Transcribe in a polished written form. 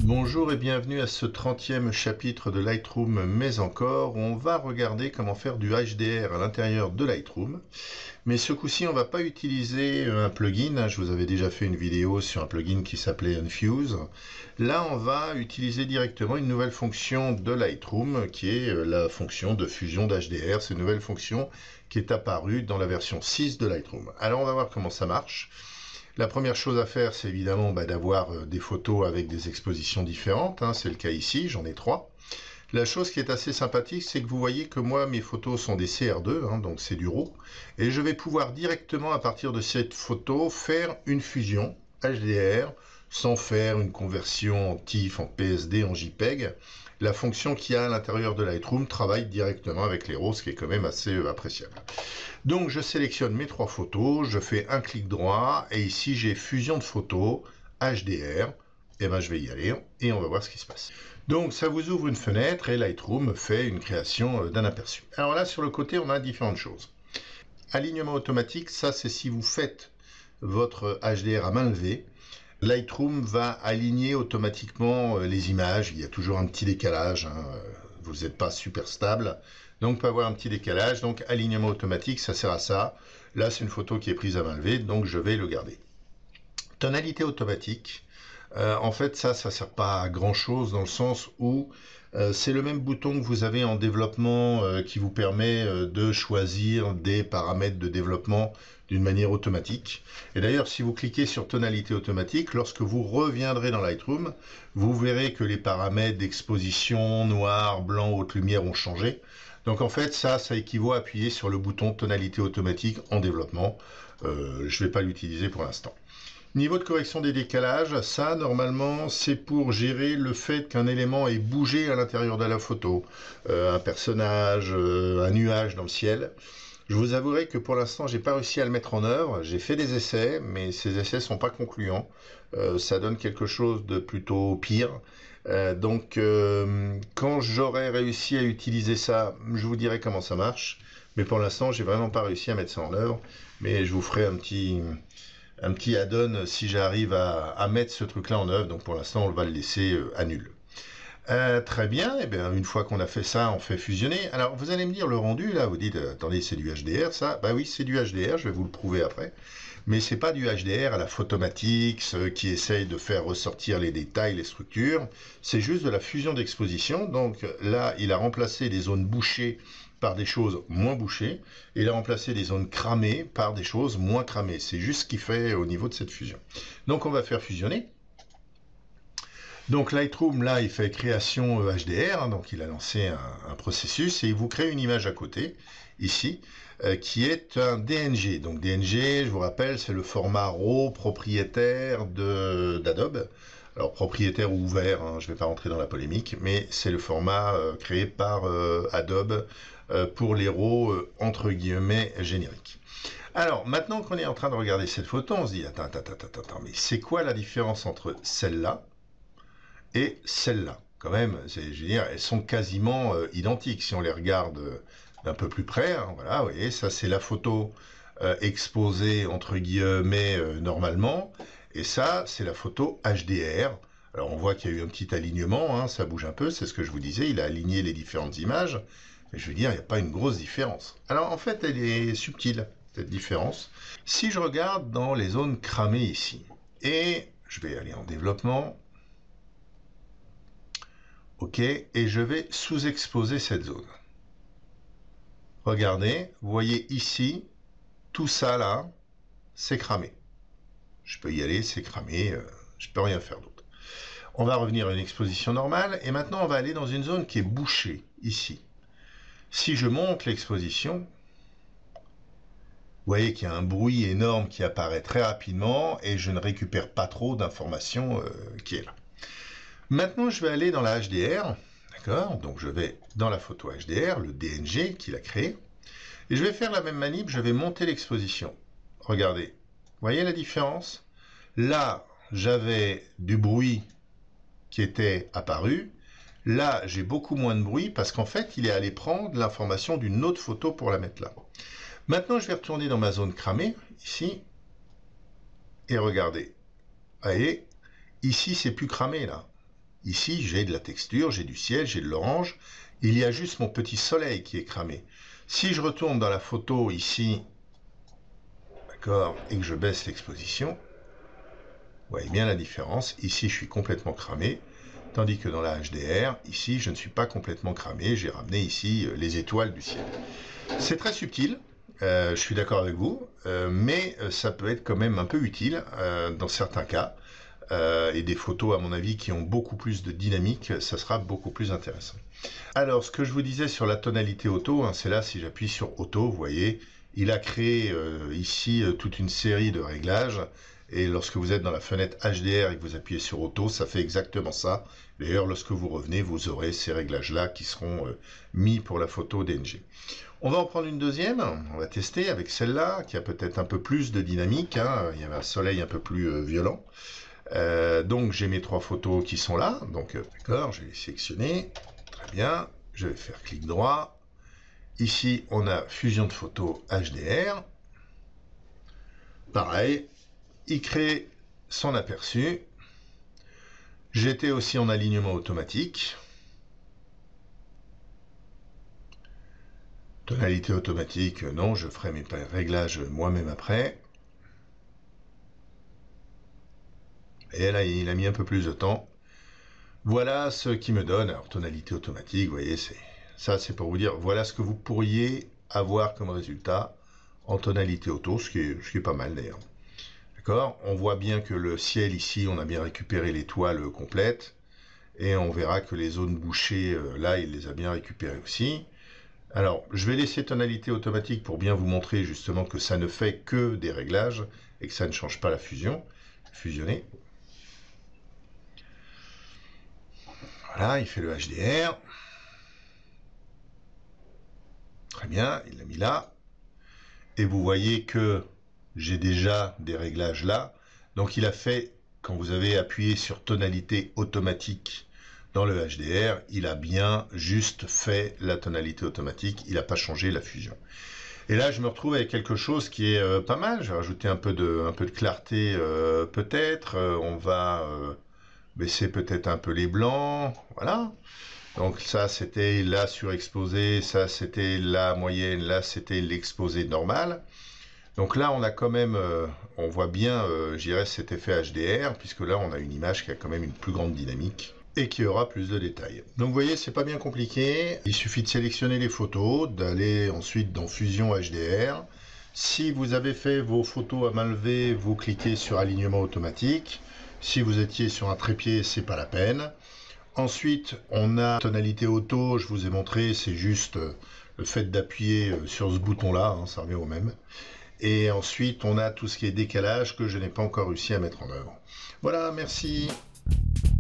Bonjour et bienvenue à ce 30e chapitre de Lightroom, mais encore, on va regarder comment faire du HDR à l'intérieur de Lightroom. Mais ce coup-ci, on ne va pas utiliser un plugin. Je vous avais déjà fait une vidéo sur un plugin qui s'appelait Unfuse. Là, on va utiliser directement une nouvelle fonction de Lightroom, qui est la fonction de fusion d'HDR. C'est une nouvelle fonction qui est apparue dans la version 6 de Lightroom. Alors, on va voir comment ça marche. La première chose à faire, c'est évidemment d'avoir des photos avec des expositions différentes. C'est le cas ici, j'en ai 3. La chose qui est assez sympathique, c'est que vous voyez que moi, mes photos sont des CR2, donc c'est du RAW. Et je vais pouvoir directement, à partir de cette photo, faire une fusion HDR, sans faire une conversion en TIFF, en PSD, en JPEG. La fonction qu'il y a à l'intérieur de Lightroom travaille directement avec les RAW, ce qui est quand même assez appréciable. Donc je sélectionne mes 3 photos, je fais un clic droit, et ici j'ai fusion de photos, HDR, et je vais y aller, et on va voir ce qui se passe. Donc ça vous ouvre une fenêtre, et Lightroom fait une création d'un aperçu. Alors là, sur le côté, on a différentes choses. Alignement automatique, ça c'est si vous faites votre HDR à main levée, Lightroom va aligner automatiquement les images. Il y a toujours un petit décalage, vous n'êtes pas super stable, donc peut avoir un petit décalage. Donc alignement automatique, ça sert à ça. Là, c'est une photo qui est prise à main levée, donc je vais le garder. Tonalité automatique, en fait, ça sert pas à grand chose dans le sens où c'est le même bouton que vous avez en développement qui vous permet de choisir des paramètres de développement d'une manière automatique. Et d'ailleurs, si vous cliquez sur tonalité automatique, lorsque vous reviendrez dans Lightroom, vous verrez que les paramètres d'exposition, noir, blanc, haute lumière ont changé. Donc en fait, ça équivaut à appuyer sur le bouton tonalité automatique en développement. Je ne vais pas l'utiliser pour l'instant. Niveau de correction des décalages, ça normalement c'est pour gérer le fait qu'un élément ait bougé à l'intérieur de la photo. Un personnage, un nuage dans le ciel. Je vous avouerai que pour l'instant j'ai pas réussi à le mettre en œuvre. J'ai fait des essais, mais ces essais sont pas concluants. Ça donne quelque chose de plutôt pire. Quand j'aurai réussi à utiliser ça, je vous dirai comment ça marche. Mais pour l'instant j'ai vraiment pas réussi à mettre ça en œuvre. Mais je vous ferai un petit add-on si j'arrive à mettre ce truc-là en œuvre. Donc pour l'instant, on va le laisser à nul. Très bien, et bien une fois qu'on a fait ça, on fait fusionner. Alors vous allez me dire le rendu, là, vous dites, attendez, c'est du HDR ça? Bah oui, c'est du HDR, je vais vous le prouver après. Mais c'est pas du HDR à la Photomatix qui essaye de faire ressortir les détails, les structures. C'est juste de la fusion d'exposition. Donc là, il a remplacé les zones bouchées par des choses moins bouchées, et il a remplacé des zones cramées par des choses moins cramées. C'est juste ce qu'il fait au niveau de cette fusion. Donc on va faire fusionner. Donc Lightroom, là, il fait création HDR, donc il a lancé un processus, et il vous crée une image à côté, ici, qui est un DNG. Donc DNG, je vous rappelle, c'est le format RAW propriétaire d'Adobe. Alors propriétaire ou ouvert, je ne vais pas rentrer dans la polémique, mais c'est le format créé par Adobe pour les RAW entre guillemets génériques. Alors maintenant qu'on est en train de regarder cette photo, on se dit attends, mais c'est quoi la différence entre celle-là et celle-là? Quand même, je veux dire, elles sont quasiment identiques si on les regarde d'un peu plus près. Voilà, vous voyez, ça c'est la photo exposée entre guillemets normalement. Et ça, c'est la photo HDR. Alors on voit qu'il y a eu un petit alignement, ça bouge un peu, c'est ce que je vous disais, il a aligné les différentes images. Mais je veux dire, il n'y a pas une grosse différence. Alors en fait, elle est subtile, cette différence. Si je regarde dans les zones cramées ici, et je vais aller en développement, ok, et je vais sous-exposer cette zone. Regardez, vous voyez ici, tout ça là, c'est cramé. Je peux y aller, c'est cramé, je peux rien faire d'autre. On va revenir à une exposition normale, et maintenant on va aller dans une zone qui est bouchée, ici. Si je monte l'exposition, vous voyez qu'il y a un bruit énorme qui apparaît très rapidement, et je ne récupère pas trop d'informations qui est là. Maintenant, je vais aller dans la HDR, d'accord? Donc je vais dans la photo HDR, le DNG qu'il a créé, et je vais faire la même manip, je vais monter l'exposition. Regardez. Vous voyez la différence? Là, j'avais du bruit qui était apparu. Là, j'ai beaucoup moins de bruit parce qu'en fait, il est allé prendre l'information d'une autre photo pour la mettre là. Maintenant, je vais retourner dans ma zone cramée, ici, et regardez. Vous voyez, ici, c'est plus cramé, là. Ici, j'ai de la texture, j'ai du ciel, j'ai de l'orange. Il y a juste mon petit soleil qui est cramé. Si je retourne dans la photo ici, d'accord, et que je baisse l'exposition, vous voyez bien la différence. Ici, je suis complètement cramé. Tandis que dans la HDR, ici, je ne suis pas complètement cramé. J'ai ramené ici les étoiles du ciel. C'est très subtil, je suis d'accord avec vous, mais ça peut être quand même un peu utile dans certains cas. Et des photos, à mon avis, qui ont beaucoup plus de dynamique, ça sera beaucoup plus intéressant. Alors, ce que je vous disais sur la tonalité auto, hein, c'est là, si j'appuie sur auto, vous voyez, il a créé ici toute une série de réglages. Et lorsque vous êtes dans la fenêtre HDR et que vous appuyez sur auto, ça fait exactement ça. D'ailleurs, lorsque vous revenez, vous aurez ces réglages-là qui seront mis pour la photo DNG. On va en prendre une deuxième, on va tester avec celle-là, qui a peut-être un peu plus de dynamique, hein. Il y avait un soleil un peu plus violent. Donc j'ai mes 3 photos qui sont là, donc d'accord, je vais les sélectionner, très bien, je vais faire clic droit. Ici, on a fusion de photos HDR. Pareil. Il crée son aperçu. J'étais aussi en alignement automatique. Tonalité automatique, non, je ferai mes réglages moi-même après. Et là, il a mis un peu plus de temps. Voilà ce qui me donne, alors tonalité automatique, vous voyez, ça c'est pour vous dire, voilà ce que vous pourriez avoir comme résultat en tonalité auto, ce qui est pas mal d'ailleurs. D'accord, on voit bien que le ciel ici, on a bien récupéré l'étoile complète. Et on verra que les zones bouchées, là, il les a bien récupérées aussi. Alors, je vais laisser tonalité automatique pour bien vous montrer justement que ça ne fait que des réglages et que ça ne change pas la fusion. Fusionner. Voilà, il fait le HDR. Très bien, il l'a mis là. Et vous voyez que j'ai déjà des réglages là. Donc il a fait, quand vous avez appuyé sur tonalité automatique dans le HDR, il a bien juste fait la tonalité automatique, il n'a pas changé la fusion. Et là, je me retrouve avec quelque chose qui est pas mal. Je vais rajouter un peu de clarté peut-être. On va baisser peut-être un peu les blancs. Voilà. Donc ça, c'était la surexposée. Ça, c'était la moyenne. Là, c'était l'exposé normal. Donc là, on a quand même, on voit bien, je dirais, cet effet HDR, puisque là, on a une image qui a quand même une plus grande dynamique et qui aura plus de détails. Donc vous voyez, c'est pas bien compliqué. Il suffit de sélectionner les photos, d'aller ensuite dans Fusion HDR. Si vous avez fait vos photos à main levée, vous cliquez sur alignement automatique. Si vous étiez sur un trépied, c'est pas la peine. Ensuite, on a tonalité auto, je vous ai montré, c'est juste le fait d'appuyer sur ce bouton-là, hein, ça revient au même. Et ensuite, on a tout ce qui est décalage que je n'ai pas encore réussi à mettre en œuvre. Voilà, merci.